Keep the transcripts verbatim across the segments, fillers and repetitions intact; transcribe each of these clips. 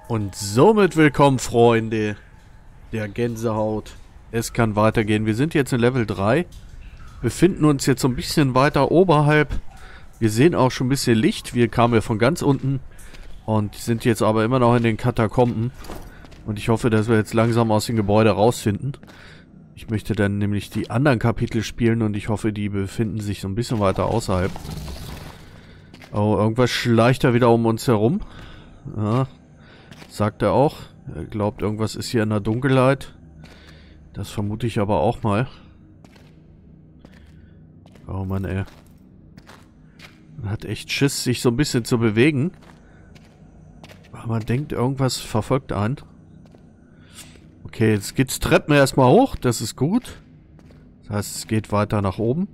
Und somit willkommen, Freunde der Gänsehaut. Es kann weitergehen. Wir sind jetzt in Level drei. Befinden uns jetzt so ein bisschen weiter oberhalb. Wir sehen auch schon ein bisschen Licht. Wir kamen ja von ganz unten. Und sind jetzt aber immer noch in den Katakomben. Und ich hoffe, dass wir jetzt langsam aus dem Gebäude rausfinden. Ich möchte dann nämlich die anderen Kapitel spielen. Und ich hoffe, die befinden sich so ein bisschen weiter außerhalb. Oh, irgendwas schleicht da wieder um uns herum. Ja. Sagt er auch. Er glaubt, irgendwas ist hier in der Dunkelheit. Das vermute ich aber auch mal. Oh Mann, ey. Man hat echt Schiss, sich so ein bisschen zu bewegen. Aber man denkt, irgendwas verfolgt einen. Okay, jetzt geht's Treppen erstmal hoch. Das ist gut. Das heißt, es geht weiter nach oben.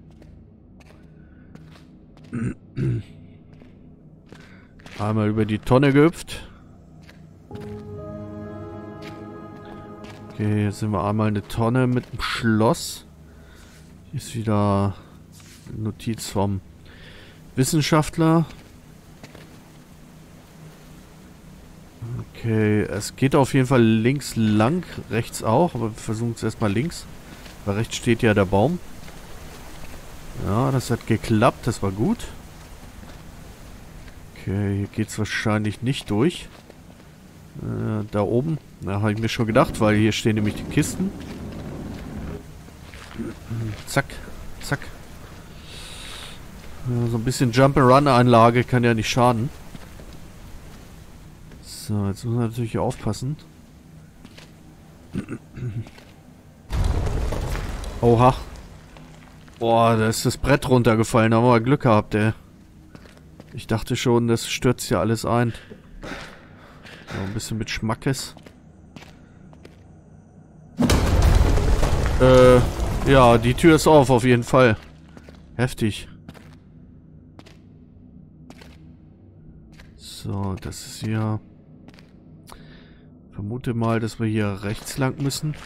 Einmal über die Tonne gehüpft. Okay, jetzt sind wir einmal eine Tonne mit einem Schloss. Hier ist wieder eine Notiz vom Wissenschaftler. Okay, es geht auf jeden Fall links lang, rechts auch, aber wir versuchen es erstmal links. Weil rechts steht ja der Baum. Ja, das hat geklappt, das war gut. Okay, hier geht es wahrscheinlich nicht durch. Äh, da oben. Da habe ich mir schon gedacht, weil hier stehen nämlich die Kisten. Zack, zack. Ja, so ein bisschen Jump-and-Run-Einlage kann ja nicht schaden. So, jetzt müssen wir natürlich hier aufpassen. Oha. Boah, da ist das Brett runtergefallen. Da haben wir Glück gehabt, ey. Ich dachte schon, das stürzt ja alles ein. So, ein bisschen mit Schmackes. Äh, ja, die Tür ist auf, auf jeden Fall. Heftig. So, das ist hier... Vermute mal, dass wir hier rechts lang müssen.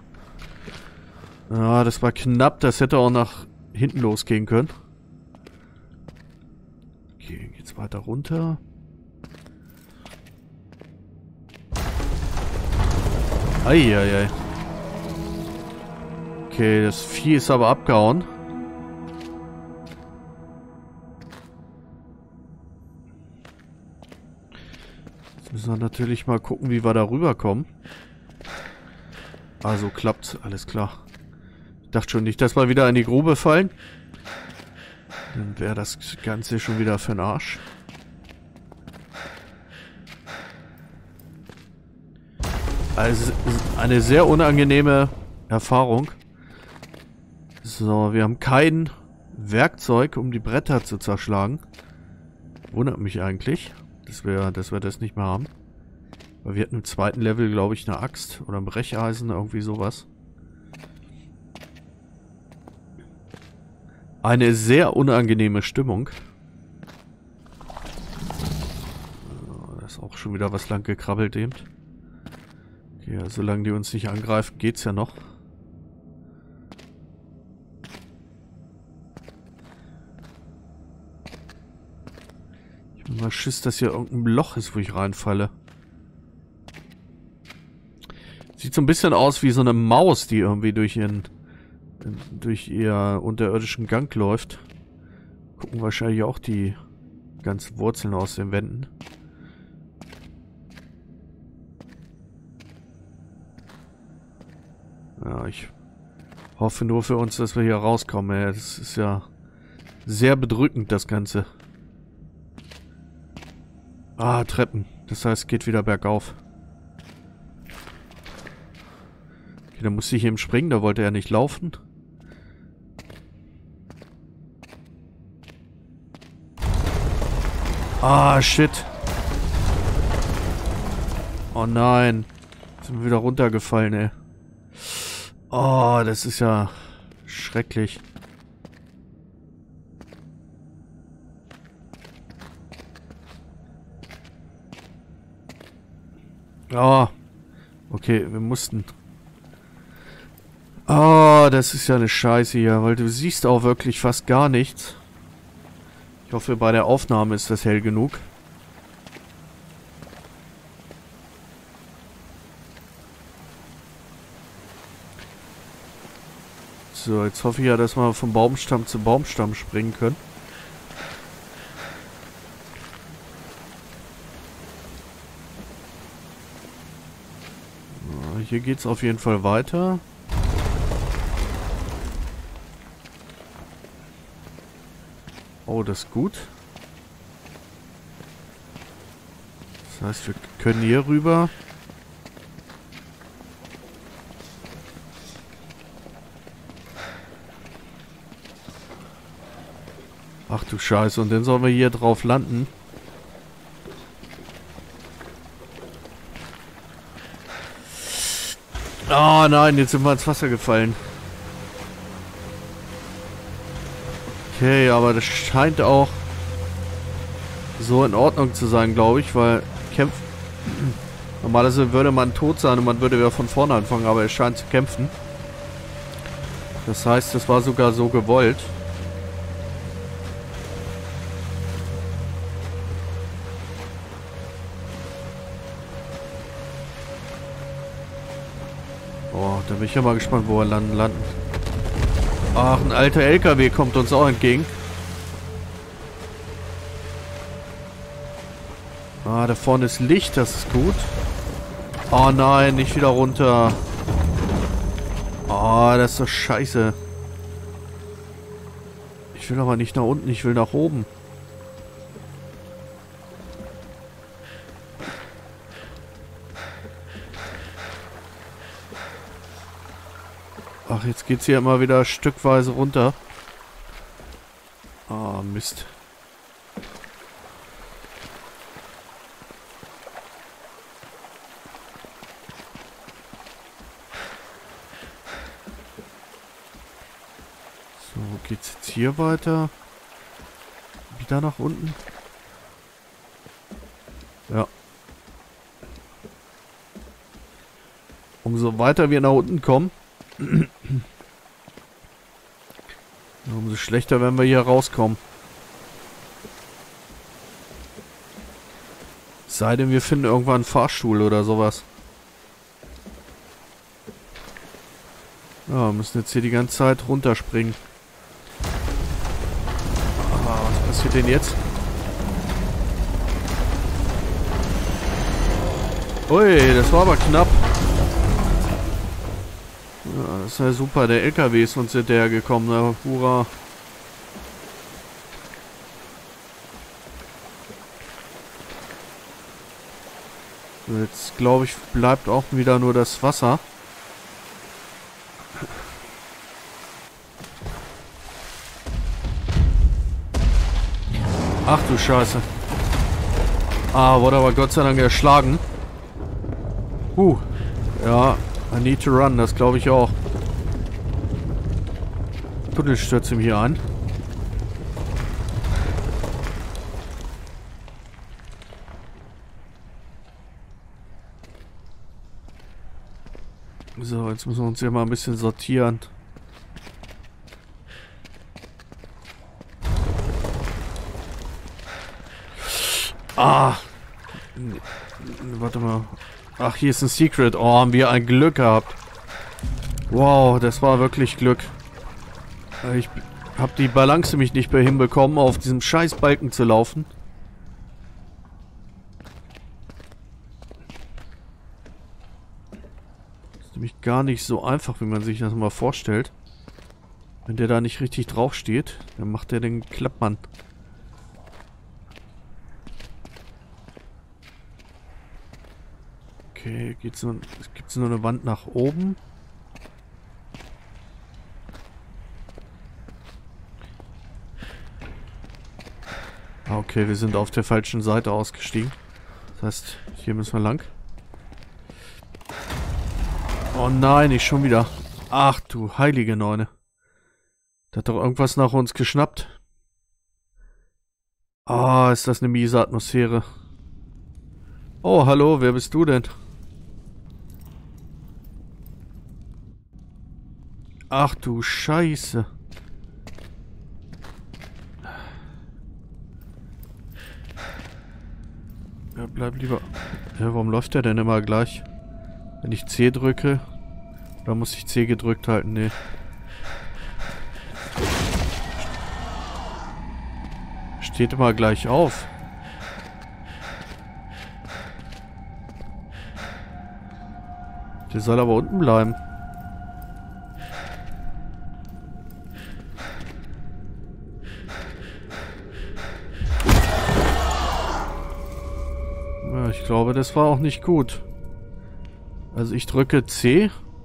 Ja, das war knapp. Das hätte auch nach hinten losgehen können. Okay, geht's weiter runter. Eieiei. Okay, das Vieh ist aber abgehauen. Jetzt müssen wir natürlich mal gucken, wie wir da rüberkommen. Also klappt, alles klar. Ich dachte schon nicht, dass wir wieder in die Grube fallen. Dann wäre das Ganze schon wieder für den Arsch. Also eine sehr unangenehme Erfahrung. So, wir haben kein Werkzeug, um die Bretter zu zerschlagen. Wundert mich eigentlich, dass wir, dass wir das nicht mehr haben. Weil wir hatten im zweiten Level, glaube ich, eine Axt oder ein Brecheisen, irgendwie sowas. Eine sehr unangenehme Stimmung. So, da ist auch schon wieder was lang gekrabbelt eben. Okay, ja, solange die uns nicht angreifen, geht's ja noch. Ich bin mal Schiss, dass hier irgendein Loch ist, wo ich reinfalle. Sieht so ein bisschen aus wie so eine Maus, die irgendwie durch ihren durch ihr unterirdischen Gang läuft. Gucken wahrscheinlich auch die ganzen Wurzeln aus den Wänden. Ja, ich hoffe nur für uns, dass wir hier rauskommen. Ey. Das ist ja sehr bedrückend, das Ganze. Ah, Treppen. Das heißt, es geht wieder bergauf. Okay, dann musste ich eben springen. Da wollte er nicht laufen. Ah, shit. Oh nein. Jetzt sind wir wieder runtergefallen, ey. Oh, das ist ja schrecklich. Oh. Okay, wir mussten. Oh, das ist ja eine Scheiße hier, weil du siehst auch wirklich fast gar nichts. Ich hoffe, bei der Aufnahme ist das hell genug. So, jetzt hoffe ich ja, dass wir vom Baumstamm zu Baumstamm springen können. So, hier geht es auf jeden Fall weiter. Oh, das ist gut. Das heißt, wir können hier rüber. Ach du Scheiße, und dann sollen wir hier drauf landen. Oh nein, jetzt sind wir ins Wasser gefallen. Okay, aber das scheint auch so in Ordnung zu sein, glaube ich, weil kämpfen. Normalerweise würde man tot sein und man würde wieder von vorne anfangen, aber er scheint zu kämpfen. Das heißt, das war sogar so gewollt. Oh, da bin ich ja mal gespannt, wo wir landen. landen. Ach, ein alter L K W kommt uns auch entgegen. Ah, da vorne ist Licht, das ist gut. Oh nein, nicht wieder runter. Oh, das ist doch scheiße. Ich will aber nicht nach unten, ich will nach oben. Ach, jetzt geht's hier immer wieder stückweise runter. Ah, Mist. So, geht's jetzt hier weiter? Wieder nach unten? Ja. Umso weiter wir nach unten kommen, umso schlechter werden wir hier rauskommen. Sei denn, wir finden irgendwann einen Fahrstuhl oder sowas. Ja, wir müssen jetzt hier die ganze Zeit runterspringen. Ah, was passiert denn jetzt? Ui, das war aber knapp. Ja, das ist ja super. Der L K W ist uns hinterhergekommen. Ne? Hurra. So, jetzt glaube ich, bleibt auch wieder nur das Wasser. Ach du Scheiße. Ah, wurde aber Gott sei Dank erschlagen. Uh, ja. I need to run, das glaube ich auch. Tunnel stürzt ihm hier an. So, jetzt müssen wir uns hier mal ein bisschen sortieren. Ah! Warte mal. Ach, hier ist ein Secret. Oh, haben wir ein Glück gehabt. Wow, das war wirklich Glück. Ich habe die Balance nämlich nicht mehr hinbekommen, auf diesem scheiß Balken zu laufen. Das ist nämlich gar nicht so einfach, wie man sich das mal vorstellt. Wenn der da nicht richtig drauf steht, dann macht der den Klappmann. Okay, geht's nur, gibt's nur eine Wand nach oben? Ah, okay, wir sind auf der falschen Seite ausgestiegen. Das heißt, hier müssen wir lang. Oh nein, nicht schon wieder. Ach du heilige Neune. Da hat doch irgendwas nach uns geschnappt. Ah, oh, ist das eine miese Atmosphäre. Oh, hallo, wer bist du denn? Ach du Scheiße. Ja, bleib lieber. Ja, warum läuft der denn immer gleich? Wenn ich C drücke, dann muss ich C gedrückt halten, nee. steht immer gleich auf. Der soll aber unten bleiben. Ja, ich glaube, das war auch nicht gut. Also ich drücke C.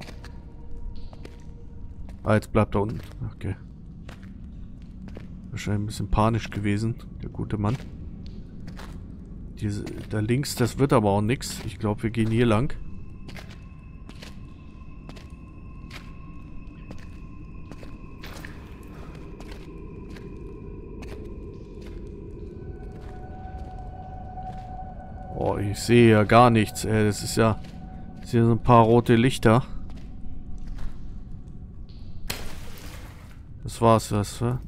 Ah, jetzt bleibt er unten. Okay. Wahrscheinlich ein bisschen panisch gewesen, der gute Mann. Diese, da links, das wird aber auch nichts. Ich glaube, wir gehen hier lang. Oh, ich sehe ja gar nichts. Ey, das ist ja... Das sind so ein paar rote Lichter. Das war's, was, wa?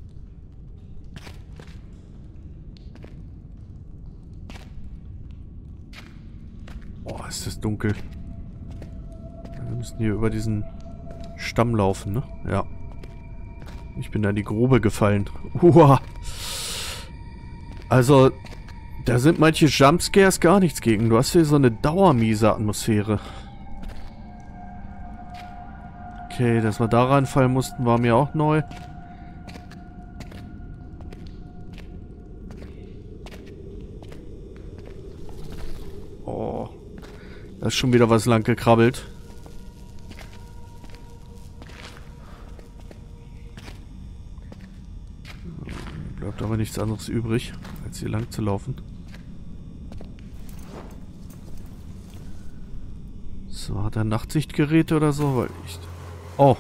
Oh, ist das dunkel. Wir müssen hier über diesen Stamm laufen, ne? Ja. Ich bin da in die Grube gefallen. Uah. Also, da sind manche Jumpscares gar nichts gegen. Du hast hier so eine dauermiese Atmosphäre. Okay, dass wir da reinfallen mussten, war mir auch neu. Oh. Da ist schon wieder was lang gekrabbelt. Bleibt aber nichts anderes übrig, als hier lang zu laufen. So, hat er Nachtsichtgeräte oder so? Weil ich... Oh.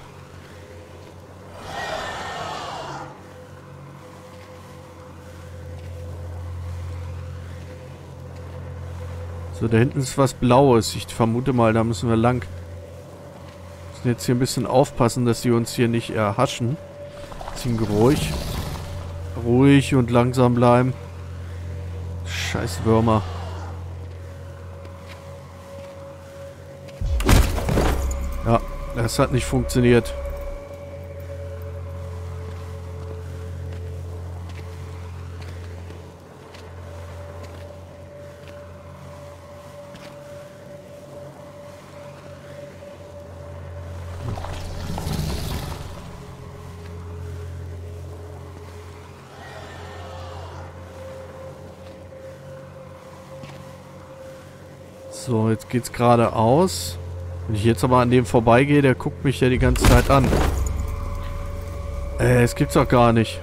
So, da hinten ist was Blaues. Ich vermute mal, da müssen wir lang. Wir müssen jetzt hier ein bisschen aufpassen, dass die uns hier nicht erhaschen. Bisschen ruhig. Ruhig und langsam bleiben. Scheiß Würmer. Ja, das hat nicht funktioniert. So, jetzt geht's geradeaus. Wenn ich jetzt aber an dem vorbeigehe, der guckt mich ja die ganze Zeit an. Äh, das gibt's doch gar nicht.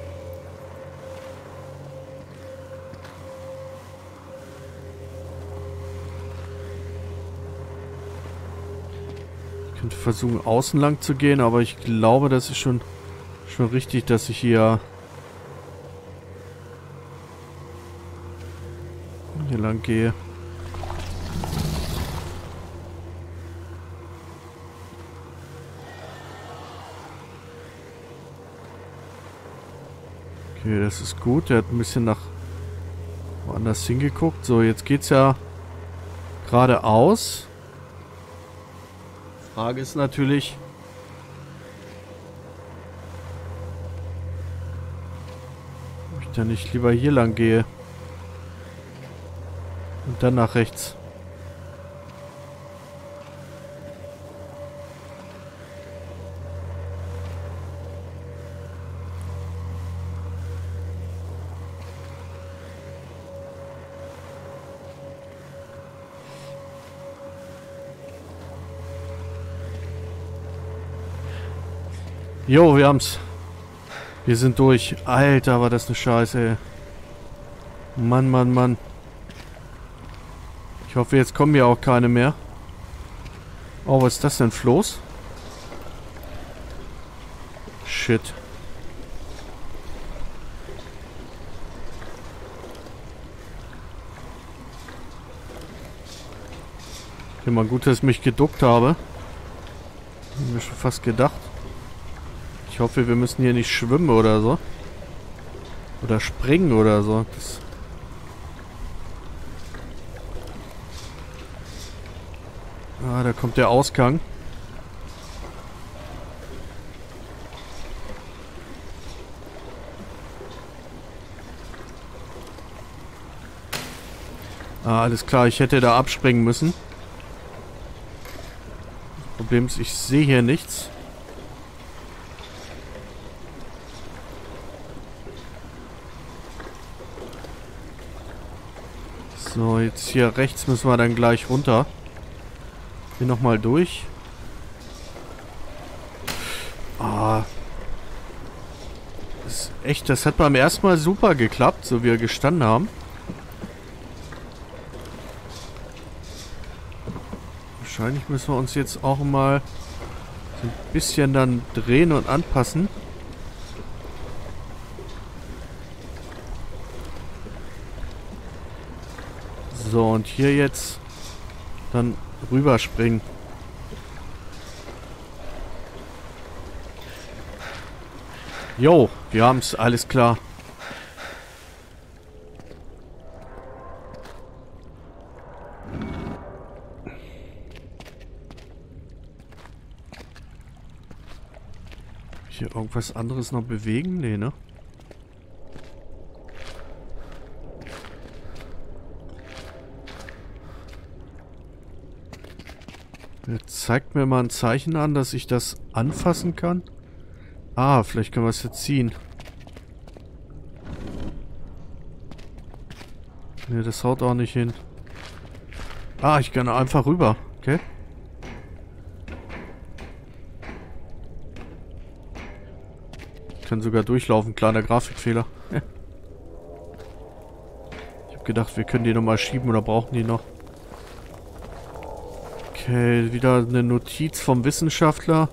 Ich könnte versuchen, außen lang zu gehen, aber ich glaube, das ist schon, schon richtig, dass ich hier... hier lang gehe. Okay, das ist gut. Der hat ein bisschen nach woanders hingeguckt. So, jetzt geht's ja geradeaus. Frage ist natürlich, ob ich da nicht lieber hier lang gehe. Und dann nach rechts. Jo, wir haben's. Wir sind durch. Alter, war das eine Scheiße, ey. Mann, Mann, Mann. Ich hoffe, jetzt kommen ja auch keine mehr. Oh, was ist das denn? Floß? Shit. Okay, mal gut, dass ich mich geduckt habe. Hab mir schon fast gedacht. Ich hoffe, wir müssen hier nicht schwimmen oder so. Oder springen oder so. Das ah, da kommt der Ausgang. Ah, alles klar, ich hätte da abspringen müssen. Problem ist, ich sehe hier nichts. So, jetzt hier rechts müssen wir dann gleich runter. Hier nochmal durch. Ah. Das ist echt, das hat beim ersten Mal super geklappt, so wie wir gestanden haben. Wahrscheinlich müssen wir uns jetzt auch mal so ein bisschen dann drehen und anpassen. So, und hier jetzt dann rüberspringen. Jo, wir haben es, alles klar. Hier irgendwas anderes noch bewegen? Nee, ne? Jetzt zeigt mir mal ein Zeichen an, dass ich das anfassen kann. Ah, vielleicht können wir es jetzt ziehen. Ne, das haut auch nicht hin. Ah, ich kann einfach rüber. Okay. Ich kann sogar durchlaufen. Kleiner Grafikfehler. Ich habe gedacht, wir können die nochmal schieben oder brauchen die noch. Okay, wieder eine Notiz vom Wissenschaftler.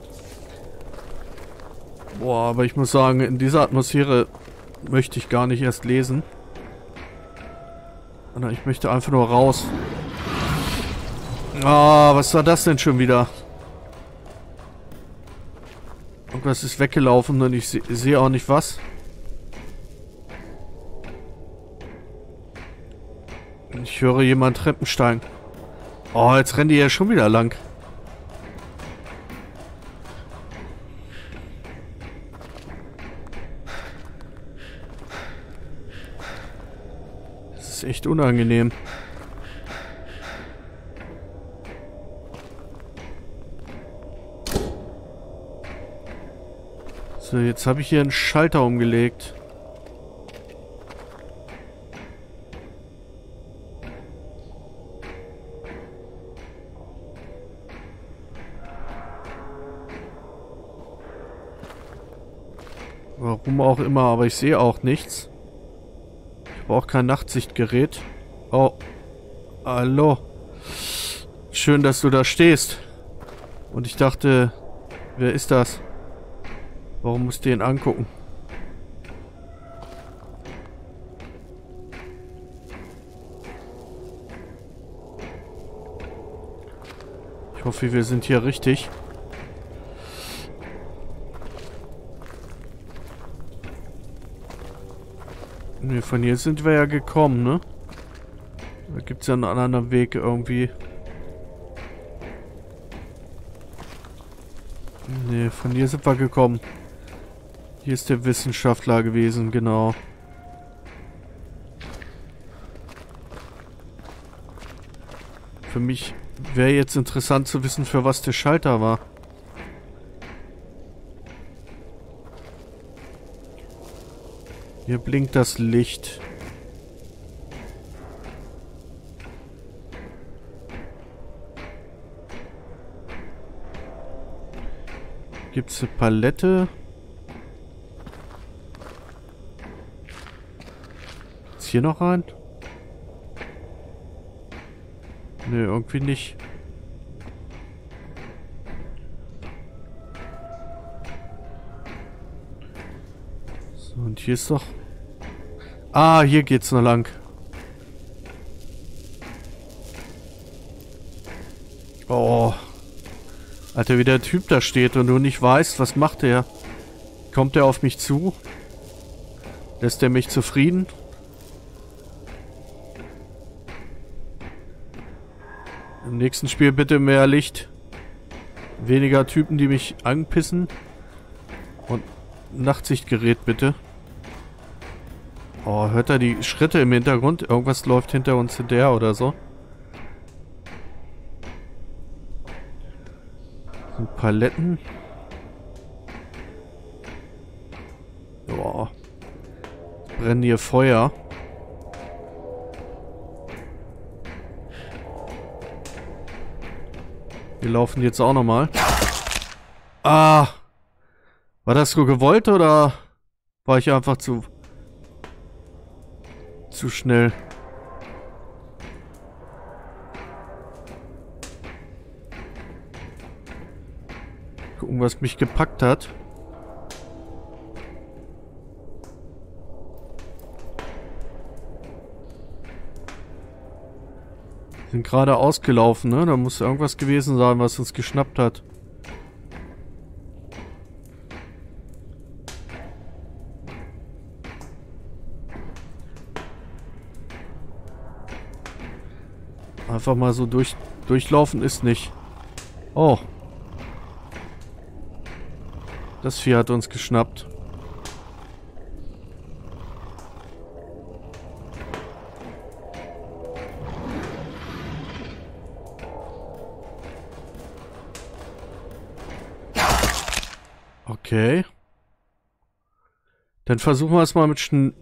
Boah, aber ich muss sagen, in dieser Atmosphäre möchte ich gar nicht erst lesen. Sondern ich möchte einfach nur raus. Ah, was war das denn schon wieder? Irgendwas ist weggelaufen und ich se sehe auch nicht was. Ich höre jemand Treppensteigen. Oh, jetzt rennen die ja schon wieder lang. Das ist echt unangenehm. So, jetzt habe ich hier einen Schalter umgelegt. Warum auch immer, aber ich sehe auch nichts. Ich habe auch kein Nachtsichtgerät. Oh. Hallo. Schön, dass du da stehst. Und ich dachte, wer ist das? Warum musst du ihn angucken? Ich hoffe, wir sind hier richtig. Ne, von hier sind wir ja gekommen, ne? Da gibt es ja einen anderen Weg irgendwie. Ne, von hier sind wir gekommen. Hier ist der Wissenschaftler gewesen, genau. Für mich wäre jetzt interessant zu wissen, für was der Schalter war. Hier blinkt das Licht. Gibt es eine Palette? Ist hier noch rein? Ne, irgendwie nicht. So, und hier ist doch... Ah, hier geht's noch lang. Oh. Alter, wie der Typ da steht und du nicht weißt, was macht der? Kommt der auf mich zu? Lässt er mich zufrieden? Im nächsten Spiel bitte mehr Licht. Weniger Typen, die mich anpissen. Und Nachtsichtgerät bitte. Oh, hört er die Schritte im Hintergrund? Irgendwas läuft hinter uns hinterher oder so. So Paletten. Boah. Brennen hier Feuer. Wir laufen jetzt auch nochmal. Ah! War das so gewollt oder war ich einfach zu... zu schnell? Gucken, was mich gepackt hat. Sind gerade ausgelaufen, ne? Da muss irgendwas gewesen sein, was uns geschnappt hat. Einfach mal so durch, durchlaufen ist nicht. Oh. Das Vieh hat uns geschnappt. Okay. Dann versuchen wir es mal mit Schn...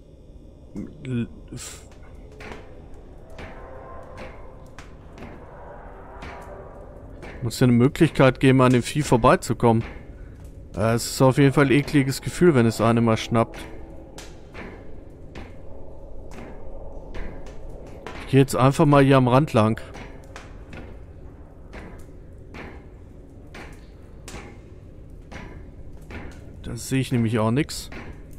Muss ja eine Möglichkeit geben, an dem Vieh vorbeizukommen. Äh, es ist auf jeden Fall ein ekliges Gefühl, wenn es einen mal schnappt. Ich gehe jetzt einfach mal hier am Rand lang. Da sehe ich nämlich auch nichts.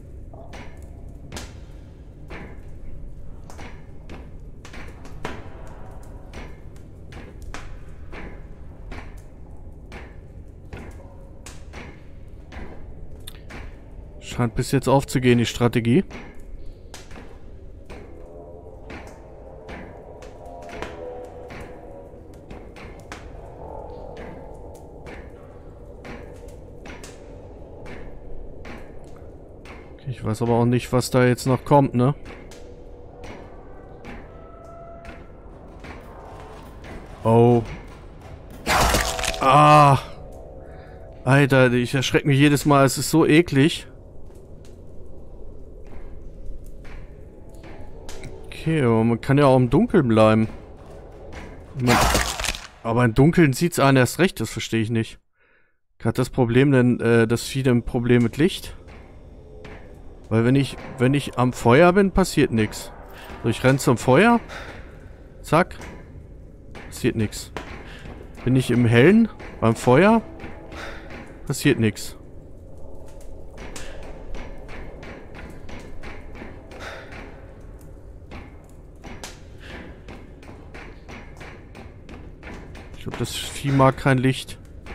Scheint bis jetzt aufzugehen, die Strategie. Okay, ich weiß aber auch nicht, was da jetzt noch kommt, ne? Oh. Ah. Alter, ich erschrecke mich jedes Mal. Es ist so eklig. Okay, aber man kann ja auch im Dunkeln bleiben. Man, aber im Dunkeln sieht es einen erst recht, das verstehe ich nicht. Hat das Problem denn, äh, das Vieh ein Problem mit Licht? Weil wenn ich, wenn ich am Feuer bin, passiert nichts. So, ich renne zum Feuer. Zack. Passiert nichts. Bin ich im Hellen, beim Feuer, passiert nichts. Ich glaube, das Vieh mag kein Licht.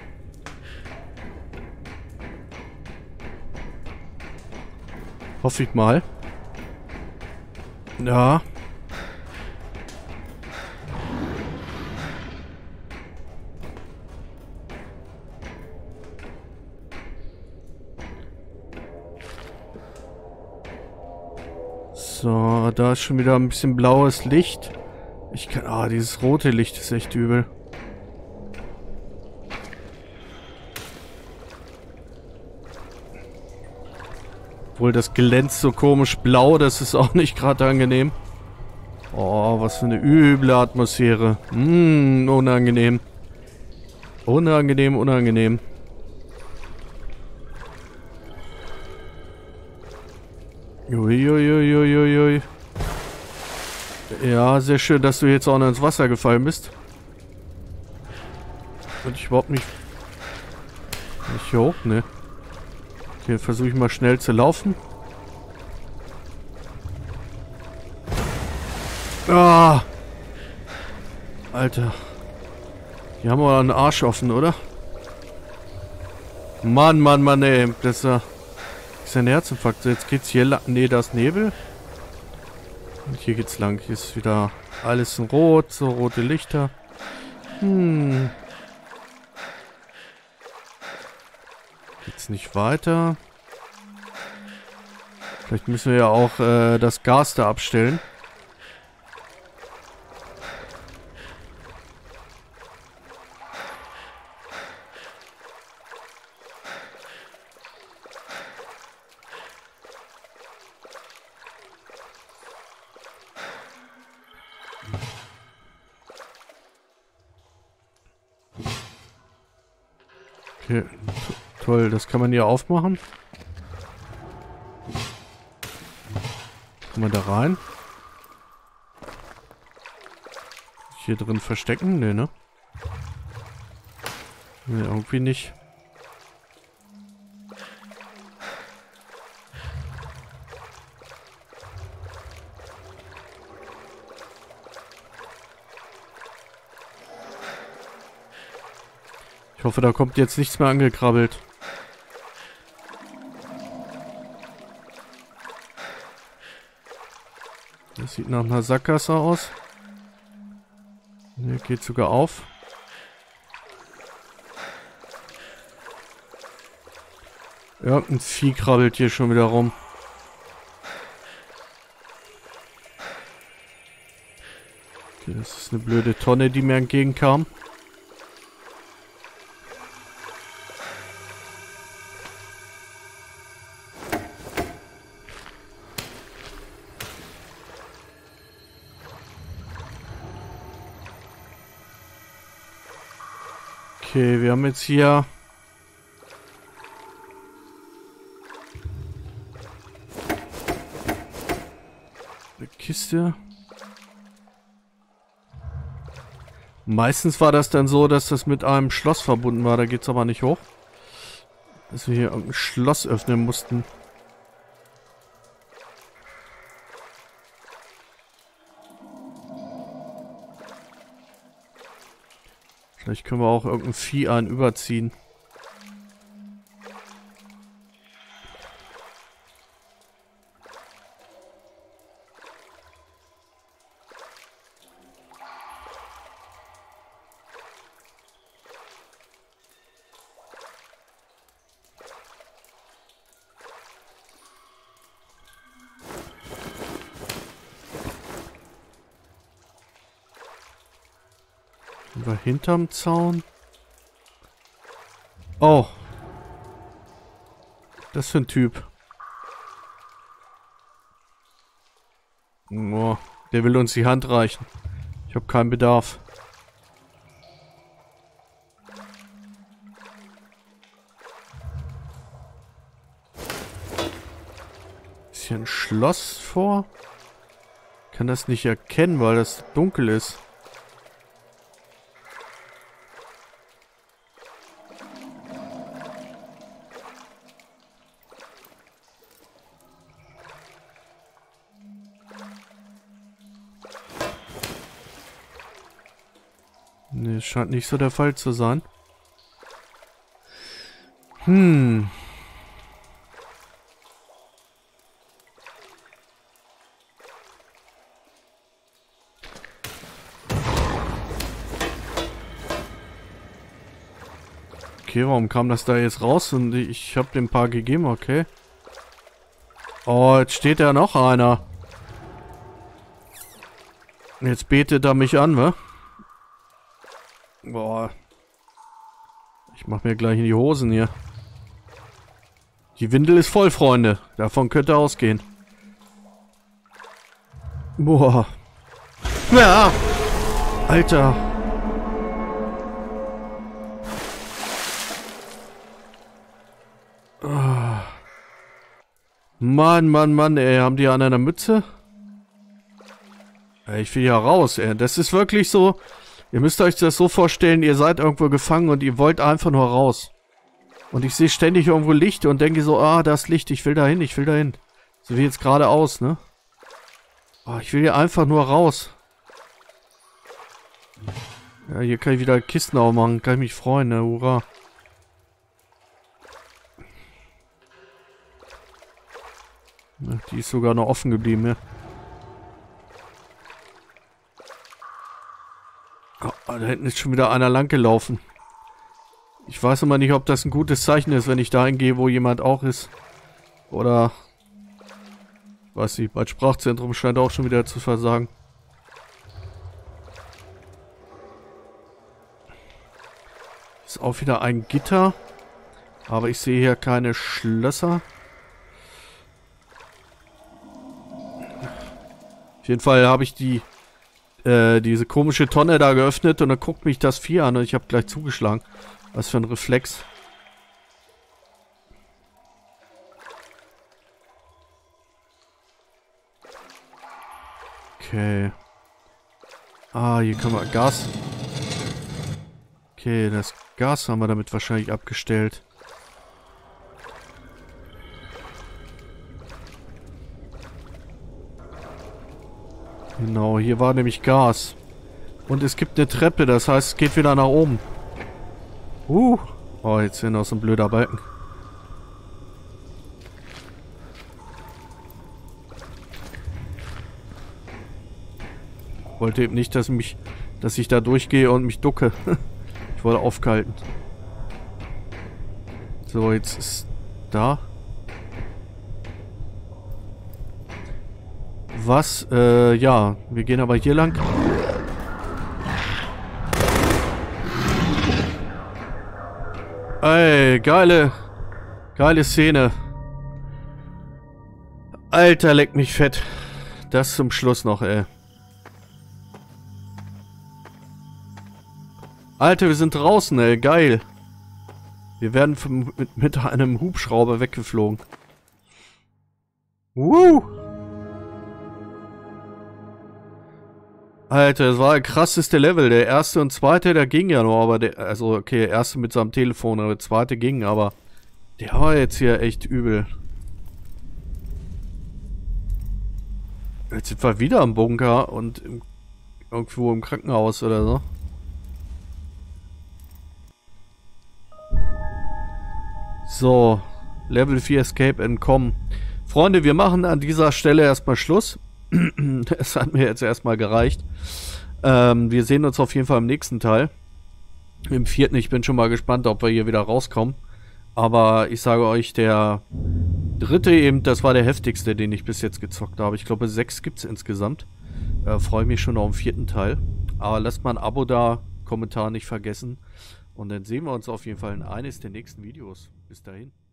Hoffe ich mal. Ja. So, da ist schon wieder ein bisschen blaues Licht. Ich kann... Ah, dieses rote Licht ist echt übel. Obwohl, das glänzt so komisch blau, das ist auch nicht gerade angenehm. Oh, was für eine üble Atmosphäre. Mmh, unangenehm. Unangenehm, unangenehm. Uiuiuiuiui. Ja, sehr schön, dass du jetzt auch noch ins Wasser gefallen bist. Und ich überhaupt nicht... Nicht hier hoch, ne? Hier versuche ich mal schnell zu laufen. Ah! Alter. Die haben aber einen Arsch offen, oder? Mann, Mann, Mann, ey. Das ist ja... Das ist ein Herzinfarkt. So, jetzt geht's hier lang. Ne, da ist Nebel. Und hier geht's lang. Hier ist wieder alles in Rot. So rote Lichter. Hm. Geht's nicht weiter? Vielleicht müssen wir ja auch äh, das Gas da abstellen. Okay, toll, das kann man hier aufmachen. Kann man da rein? Hier drin verstecken? Nee, ne? Nee, irgendwie nicht. Ich hoffe, da kommt jetzt nichts mehr angekrabbelt. Das sieht nach einer Sackgasse aus. Ne, geht sogar auf. Irgendein Vieh krabbelt hier schon wieder rum. Okay, das ist eine blöde Tonne, die mir entgegenkam. Okay, wir haben jetzt hier eine Kiste. Meistens war das dann so, dass das mit einem Schloss verbunden war. Da geht's aber nicht hoch. Dass wir hier irgendein Schloss öffnen mussten. Vielleicht können wir auch irgendein Vieh an überziehen. Sind wir hinterm Zaun? Oh. Das für ein Typ. Oh, der will uns die Hand reichen. Ich habe keinen Bedarf. Ist hier ein Schloss vor? Ich kann das nicht erkennen, weil das dunkel ist. Ne, scheint nicht so der Fall zu sein. Hm. Okay, warum kam das da jetzt raus? Und ich habe dem ein paar gegeben, okay. Oh, jetzt steht da noch einer. Jetzt betet er mich an, wa? Boah. Ich mach mir gleich in die Hosen hier. Die Windel ist voll, Freunde. Davon könnte ausgehen. Boah. Ja. Alter. Oh. Mann, Mann, Mann, ey. Haben die an einer Mütze? Ey, ich will ja raus, ey. Das ist wirklich so... Ihr müsst euch das so vorstellen, ihr seid irgendwo gefangen und ihr wollt einfach nur raus. Und ich sehe ständig irgendwo Licht und denke so, ah, da ist Licht, ich will da hin, ich will da hin. So wie jetzt geradeaus, ne? Oh, ich will hier einfach nur raus. Ja, hier kann ich wieder Kisten aufmachen, kann ich mich freuen, ne? Hurra. Ja, die ist sogar noch offen geblieben, ne? Oh, da hinten ist schon wieder einer lang gelaufen. Ich weiß immer nicht, ob das ein gutes Zeichen ist, wenn ich dahin gehe, wo jemand auch ist. Oder Weiß nicht, mein Sprachzentrum scheint auch schon wieder zu versagen. Ist auch wieder ein Gitter. Aber ich sehe hier keine Schlösser. Auf jeden Fall habe ich die äh, diese komische Tonne da geöffnet und dann guckt mich das Vieh an und ich habe gleich zugeschlagen. Was für ein Reflex. Okay. Ah, hier kann man Gas. Okay, das Gas haben wir damit wahrscheinlich abgestellt. Genau, hier war nämlich Gas. Und es gibt eine Treppe, das heißt, es geht wieder nach oben. Uh. Oh, jetzt sind noch so ein blöder Balken. Ich wollte eben nicht, dass, mich, dass ich da durchgehe und mich ducke. Ich wollte aufkalten. So, jetzt ist da. Was? Äh, ja. Wir gehen aber hier lang. Ey, geile, geile Szene. Alter, leck mich fett. Das zum Schluss noch, ey. Alter, wir sind draußen, ey. Geil. Wir werden vom, mit, mit einem Hubschrauber weggeflogen. Woo! Alter, das war der krasseste Level. Der erste und zweite, der ging ja noch, aber der, also okay, der erste mit seinem Telefon, aber der zweite ging, aber der war jetzt hier echt übel. Jetzt sind wir wieder im Bunker und im, irgendwo im Krankenhaus oder so. So, Level vier Escape entkommen. Freunde, wir machen an dieser Stelle erstmal Schluss. Es hat mir jetzt erstmal gereicht. Ähm, wir sehen uns auf jeden Fall im nächsten Teil. Im vierten. Ich bin schon mal gespannt, ob wir hier wieder rauskommen. Aber ich sage euch, der dritte eben, das war der heftigste, den ich bis jetzt gezockt habe. Ich glaube, sechs gibt es insgesamt. Äh, freue mich schon auf den vierten Teil. Aber lasst mal ein Abo da, Kommentar nicht vergessen. Und dann sehen wir uns auf jeden Fall in eines der nächsten Videos. Bis dahin.